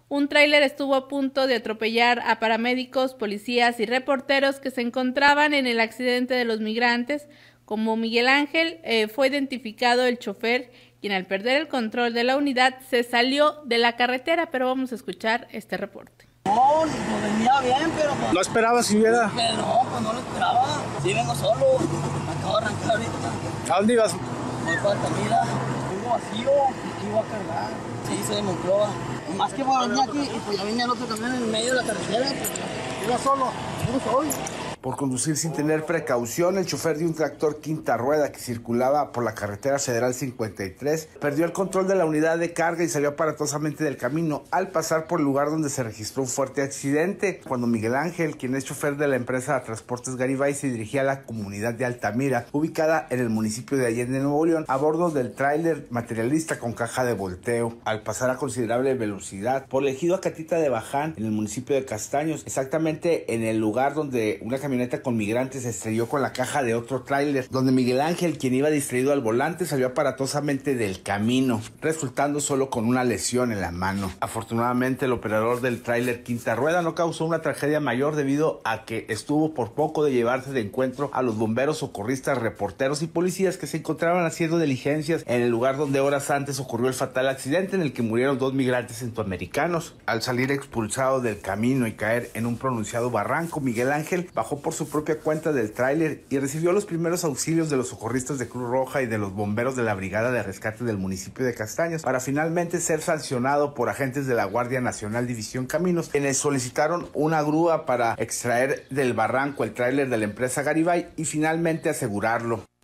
Un tráiler estuvo a punto de atropellar a paramédicos, policías y reporteros que se encontraban en el accidente de los migrantes. Como Miguel Ángel, fue identificado el chofer, quien al perder el control de la unidad se salió de la carretera, pero vamos a escuchar este reporte. No, venía bien, pero... ¿No esperaba si hubiera? No, pues no lo esperaba. Sí, vengo solo. Me acabo de arrancar ahorita. ¿A dónde ibas? Voy para Altamira. Vengo vacío. Aquí voy a cargar. Sí, soy de Monclova. Más que voy a venir aquí y pues ya venía el otro camión en medio de la carretera. Pues, iba solo. ¿Cómo soy? Por conducir sin tener precaución, el chofer de un tractor quinta rueda que circulaba por la carretera federal 53 perdió el control de la unidad de carga y salió aparatosamente del camino al pasar por el lugar donde se registró un fuerte accidente. Cuando Miguel Ángel, quien es chofer de la empresa Transportes Garibay, se dirigía a la comunidad de Altamira, ubicada en el municipio de Allende, Nuevo León, a bordo del tráiler materialista con caja de volteo. Al pasar a considerable velocidad por el ejido Acatita de Baján, en el municipio de Castaños, exactamente en el lugar donde una camioneta con migrantes se estrelló con la caja de otro tráiler, donde Miguel Ángel, quien iba distraído al volante, salió aparatosamente del camino, resultando solo con una lesión en la mano. Afortunadamente, el operador del tráiler quinta rueda no causó una tragedia mayor debido a que estuvo por poco de llevarse de encuentro a los bomberos, socorristas, reporteros y policías que se encontraban haciendo diligencias en el lugar donde horas antes ocurrió el fatal accidente en el que murieron 2 migrantes centroamericanos. Al salir expulsado del camino y caer en un pronunciado barranco, Miguel Ángel bajó por su propia cuenta del tráiler y recibió los primeros auxilios de los socorristas de Cruz Roja y de los bomberos de la Brigada de Rescate del municipio de Castaños, para finalmente ser sancionado por agentes de la Guardia Nacional División Caminos, quienes solicitaron una grúa para extraer del barranco el tráiler de la empresa Garibay y finalmente asegurarlo.